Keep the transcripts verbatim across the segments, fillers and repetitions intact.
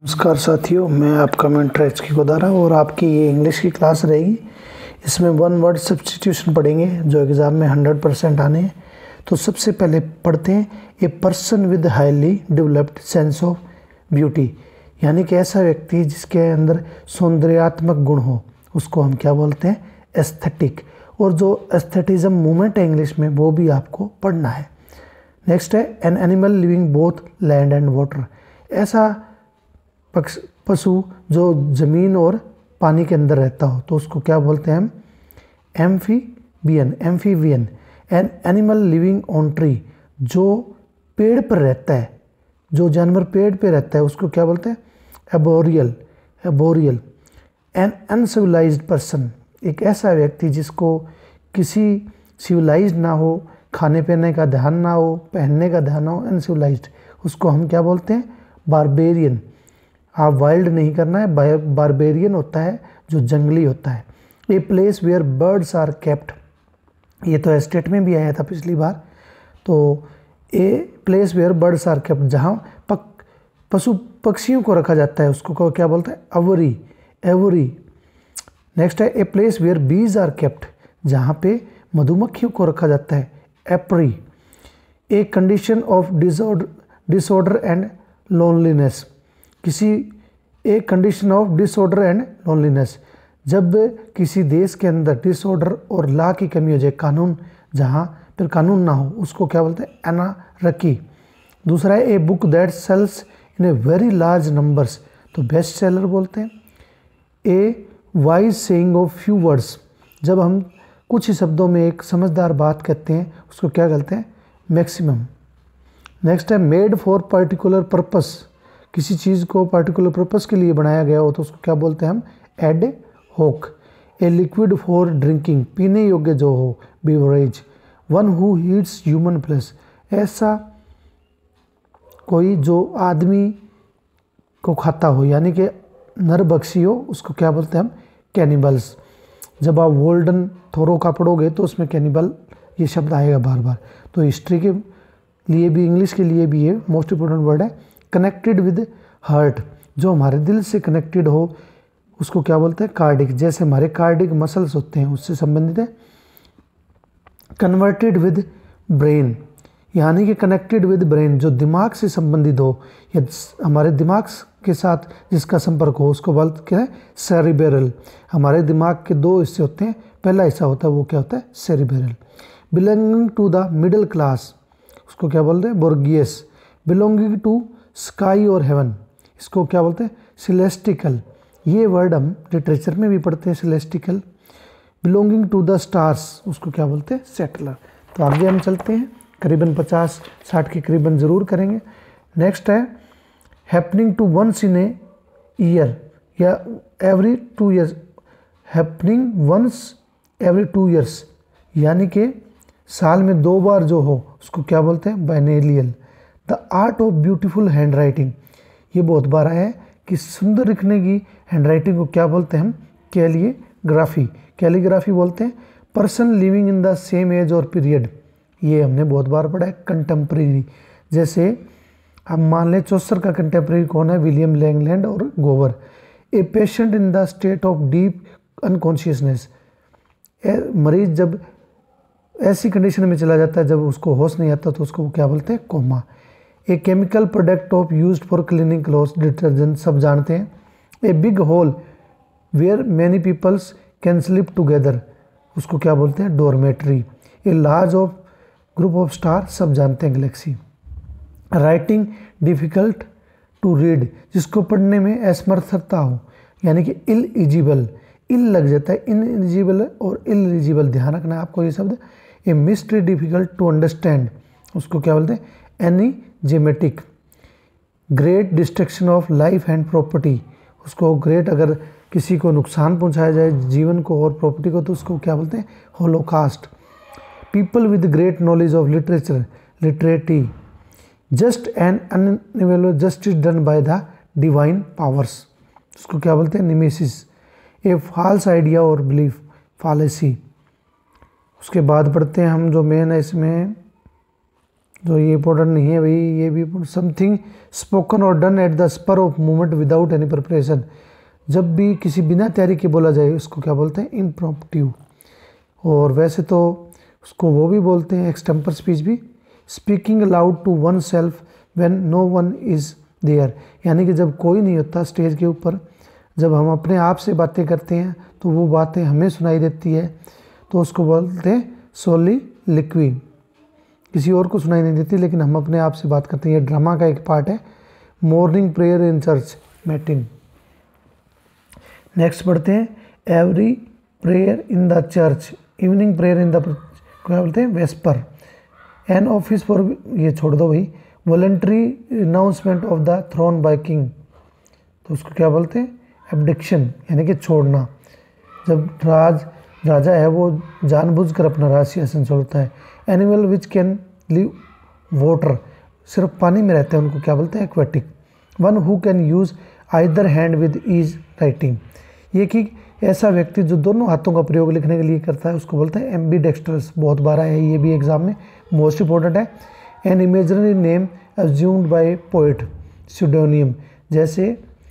नमस्कार साथियों, मैं आपका मेंटर एच के गोदारा और आपकी ये इंग्लिश की क्लास रहेगी। इसमें वन वर्ड सब्स्टिट्यूशन पढ़ेंगे जो एग्ज़ाम में हंड्रेड परसेंट आने हैं। तो सबसे पहले पढ़ते हैं a person with highly developed sense of beauty, यानी कि ऐसा व्यक्ति जिसके अंदर सौंदर्यात्मक गुण हो, उसको हम क्या बोलते हैं? एस्थेटिक। और जो एस्थेटिज्म मूवमेंट है इंग्लिश में, वो भी आपको पढ़ना है। नेक्स्ट है an animal living both land and water, ऐसा पक्ष पशु जो ज़मीन और पानी के अंदर रहता हो, तो उसको क्या बोलते हैं हम? Amphibian. Amphibian. An animal living on tree, जो पेड़ पर रहता है, जो जानवर पेड़ पे रहता है, उसको क्या बोलते हैं? Arboreal. Arboreal. An uncivilized person, एक ऐसा व्यक्ति जिसको किसी सिविलाइज्ड ना हो, खाने पीने का ध्यान ना हो, पहनने का ध्यान हो, अनसिविलाइज्ड, उसको हम क्या बोलते हैं? बारबेरियन। आप वाइल्ड नहीं करना है, बारबेरियन होता है जो जंगली होता है। A place where birds are kept, ये तो एस्टेट में भी आया था पिछली बार। तो a place where birds are kept, जहाँ पक पशु पक्षियों को रखा जाता है, उसको क्या बोलते हैं? अवरी। एवरी। नेक्स्ट है a place where bees are kept, जहाँ पे मधुमक्खियों को रखा जाता है, apiary. A condition of disorder disorder and loneliness, किसी एक condition of disorder and loneliness, जब किसी देश के अंदर डिसऑर्डर और लॉ की कमी हो जाए, कानून जहाँ पर कानून ना हो, उसको क्या बोलते हैं? एनार्की। दूसरा है a book that sells in a very large numbers, तो बेस्ट सेलर बोलते हैं। A wise saying of few words, जब हम कुछ ही शब्दों में एक समझदार बात कहते हैं, उसको क्या कहते हैं? मैक्सिमम। नेक्स्ट है मेड फॉर पर्टिकुलर पर्पस, किसी चीज़ को पर्टिकुलर पर्पस के लिए बनाया गया हो, तो उसको क्या बोलते हैं हम? एड होक। ए लिक्विड फॉर ड्रिंकिंग, पीने योग्य जो हो, beverage. One who eats human flesh, ऐसा कोई जो आदमी को खाता हो, यानी कि नरभक्षी हो, उसको क्या बोलते हैं हम? कैनिबल्स। जब आप वोल्डन थोरो का पढ़ोगे तो उसमें कैनिबल ये शब्द आएगा बार बार। तो हिस्ट्री के लिए भी, इंग्लिश के लिए भी ये मोस्ट इंपॉर्टेंट वर्ड है। कनेक्टेड विद हार्ट, जो हमारे दिल से कनेक्टेड हो, उसको क्या बोलते हैं? कार्डिक। जैसे हमारे कार्डिक मसल्स होते हैं, उससे संबंधित है। कन्वर्टेड विद ब्रेन, यानी कि कनेक्टेड विद ब्रेन, जो दिमाग से संबंधित हो या हमारे दिमाग के साथ जिसका संपर्क हो, उसको बोलते क्या है? सेरिब्रल। हमारे दिमाग के दो हिस्से होते हैं, पहला हिस्सा होता है वो क्या होता है? Cerebral. Belonging to the middle class, उसको क्या बोलते हैं? बोर्गियस। बिलोंगिंग टू स्काई और हेवन, इसको क्या बोलते हैं? सिलेस्टिकल। ये वर्ड हम लिटरेचर में भी पढ़ते हैं, celestial. Belonging to the stars, उसको क्या बोलते हैं? सेटलर। तो आगे हम चलते हैं, करीबन पचास साठ के करीबन ज़रूर करेंगे। नेक्स्ट है happening to once in a year या every two years. Happening once every two years, यानी कि साल में दो बार जो हो, उसको क्या बोलते हैं? Biennial. The art of beautiful handwriting, ये बहुत बार है कि सुंदर लिखने की हैंड राइटिंग को क्या बोलते हैं हम? कैलीग्राफी। कैलीग्राफी बोलते हैं। Person living in the same age और पीरियड, ये हमने बहुत बार पढ़ा है। कंटेम्प्रेरी, जैसे अब मान लें चौसर का कंटेम्प्रेरी कौन है? विलियम लैंगलैंड और Gower. A patient in the state of deep unconsciousness, मरीज जब ऐसी कंडीशन में चला जाता है जब उसको होश नहीं आता, तो उसको क्या बोलते हैं? Coma. A chemical product of used for cleaning clothes, detergent सब जानते हैं। A big hole where many peoples can sleep together, उसको क्या बोलते हैं? Dormitory. A large of group of star, सब जानते हैं, galaxy. Writing difficult to read, जिसको पढ़ने में असमर्थता हो, यानी कि इल इजिबल। इल लग जाता है, इन इलिजिबल और इल इलिजिबल, ध्यान रखना है आपको ये शब्द। A mystery difficult to understand, उसको क्या बोलते हैं? Enigmatic. Great destruction of life and property, उसको ग्रेट, अगर किसी को नुकसान पहुंचाया जाए जीवन को और प्रॉपर्टी को, तो उसको क्या बोलते हैं? Holocaust. People with great knowledge of literature, literati. Just and unavailable justice done by the divine powers, उसको क्या बोलते हैं? निमेसिस। ए फॉल्स आइडिया और बिलीफ, फॉलेसी। उसके बाद पढ़ते हैं हम जो मेन है इसमें जो ये इंपॉर्टेंट नहीं है भाई, ये भी समथिंग स्पोकन और done at the spur of moment without any preparation. जब भी किसी बिना तैयारी के बोला जाए उसको क्या बोलते हैं, इम्प्रॉम्प्टू। और वैसे तो उसको वो भी बोलते हैं एक्सटेम्पर स्पीच भी। Speaking aloud to oneself when no one is there, यानी कि जब कोई नहीं होता स्टेज के ऊपर, जब हम अपने आप से बातें करते हैं तो वो बातें हमें सुनाई देती है, तो उसको बोलते हैं सोली लिक्वी। किसी और को सुनाई नहीं देती लेकिन हम अपने आप से बात करते हैं। ये ड्रामा का एक पार्ट है। Morning prayer in church matin. नेक्स्ट पढ़ते हैं every prayer in the church, evening prayer in the क्या बोलते हैं, वेस्पर। एन ऑफिस फॉर, ये छोड़ दो भाई, voluntary announcement of the throne by king, तो उसको क्या बोलते हैं, एब्डिक्शन, यानी कि छोड़ना। जब राज राजा है वो जानबूझकर अपना राज सिंहासन छोड़ता है। Animal which can live water, सिर्फ पानी में रहते हैं, उनको क्या बोलते हैं, aquatic. One who can use either hand with ease writing, ये कि ऐसा व्यक्ति जो दोनों हाथों का प्रयोग लिखने के लिए करता है उसको बोलते हैं एम्बीडेक्स्ट्रस। बहुत बार है ये भी एग्जाम में, मोस्ट इंपॉर्टेंट है। An imaginary name assumed by poet, pseudonym, जैसे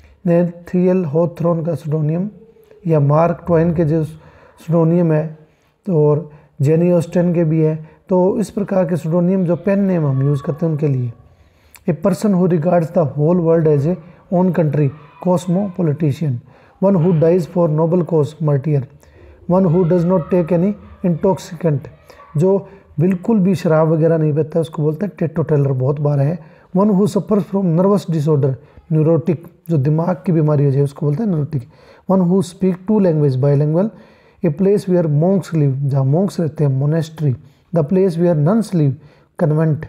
नेथियल हॉथरॉन का सुडोनियम या मार्क ट्वेन के जो सुडोनियम है, तो और जेनी ऑस्टेन के भी है। तो इस प्रकार के सुडोनियम जो पेन नेम हम यूज़ करते हैं उनके लिए। A person who regards the whole world as a own country, cosmopolitan. One who dies for noble cause, martyr. One who does not take any intoxicant, जो बिल्कुल भी शराब वगैरह नहीं पीता उसको बोलते हैं टेटो टेलर, बहुत बार है। One who suffers from nervous disorder, neurotic, जो दिमाग की बीमारी हो जाए उसको बोलते हैं neurotic. One who speak two language, bilingual. A place where monks live, जहाँ मॉन्क्स रहते हैं, monastery. The place where nuns live, convent.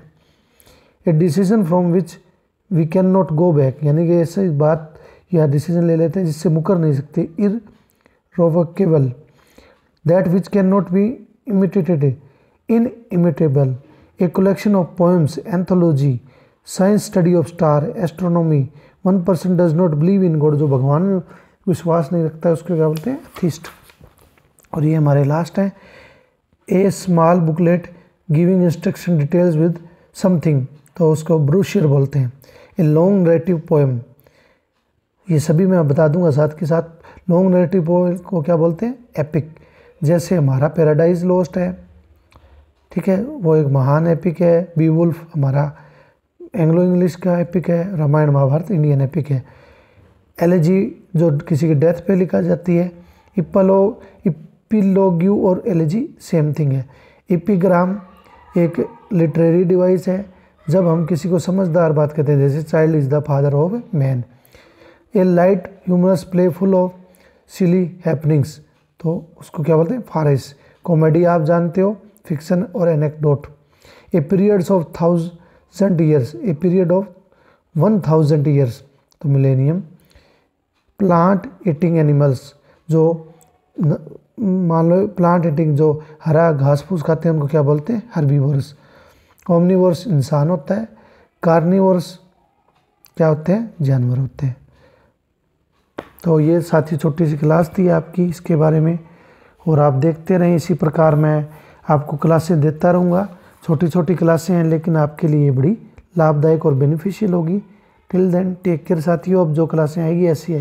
A decision from which we can not go back, यानी कि ऐसी बात या डिसीजन ले लेते हैं जिससे मुकर नहीं सकते। Irrevocable, that which can not be imitated, inimitable. A collection of poems, anthology, science study of star, astronomy. One person does not believe in God, जो भगवान में विश्वास नहीं रखता है उसको क्या बोलते हैं, एथिस्ट। और ये हमारे लास्ट हैं, a small booklet giving instruction details with something, तो उसको ब्रोशर बोलते हैं। ए लॉन्ग नरेटिव पोएम, ये सभी मैं बता दूंगा साथ के साथ। लॉन्ग नरेटिव पोएम को क्या बोलते हैं, एपिक। जैसे हमारा पैराडाइज लॉस्ट है, ठीक है, वो एक महान एपिक है। बीवुल्फ हमारा एंग्लो इंग्लिश का एपिक है। रामायण महाभारत इंडियन एपिक है। एलेजी जो किसी की डेथ पे लिखा जाती है। इपलो इपिलोग्यू और एलेजी सेम थिंग है। एपिग्राम एक लिटरेरी डिवाइस है जब हम किसी को समझदार बात कहते हैं, जैसे child is the father of man. A light humorous play full of silly happenings, तो उसको क्या बोलते हैं, फारिस। कॉमेडी आप जानते हो, फिक्शन और anecdote. A periods of thousand years, a period of one thousand years, तो मिलेनियम। प्लांट ईटिंग एनिमल्स, जो मान लो प्लांट ईटिंग जो हरा घास फूस खाते हैं उनको क्या बोलते हैं, हर्बीवोरस। ओमनीवोरस इंसान होता है। कार्निवोरस क्या होते हैं, जानवर होते हैं। तो ये साथी छोटी सी क्लास थी आपकी इसके बारे में, और आप देखते रहें इसी प्रकार मैं आपको क्लासें देता रहूँगा। छोटी छोटी क्लासें हैं लेकिन आपके लिए बड़ी लाभदायक और बेनिफिशियल होगी। टिल देन टेक केयर साथियों, अब जो क्लासें आएगी ऐसी